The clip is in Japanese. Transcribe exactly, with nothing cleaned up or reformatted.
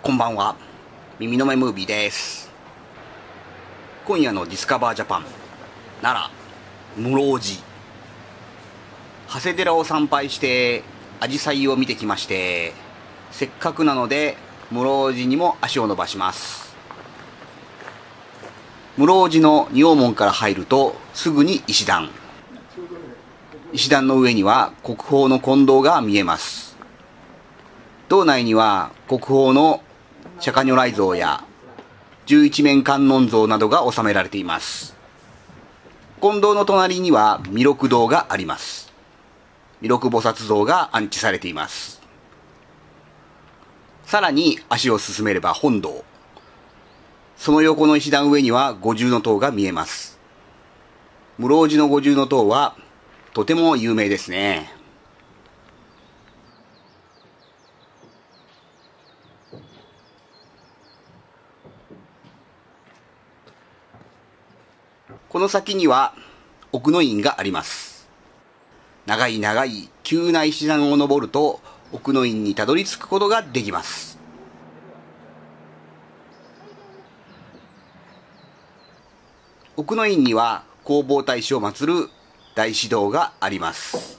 こんばんは。耳の目ムービーです。今夜のディスカバージャパン、奈良、室生寺、長谷寺を参拝して紫陽花を見てきまして、せっかくなので室生寺にも足を伸ばします。室生寺の仁王門から入るとすぐに石段。石段の上には国宝の金堂が見えます。堂内には国宝の釈迦如来像や十一面観音像などが収められています。金堂の隣には弥勒堂があります。弥勒菩薩像が安置されています。さらに足を進めれば本堂。その横の石段上には五重塔が見えます。室生寺の五重塔はとても有名ですね。この先には奥の院があります。長い長い急な石段を登ると奥の院にたどり着くことができます。奥の院には弘法大師を祀る大師堂があります。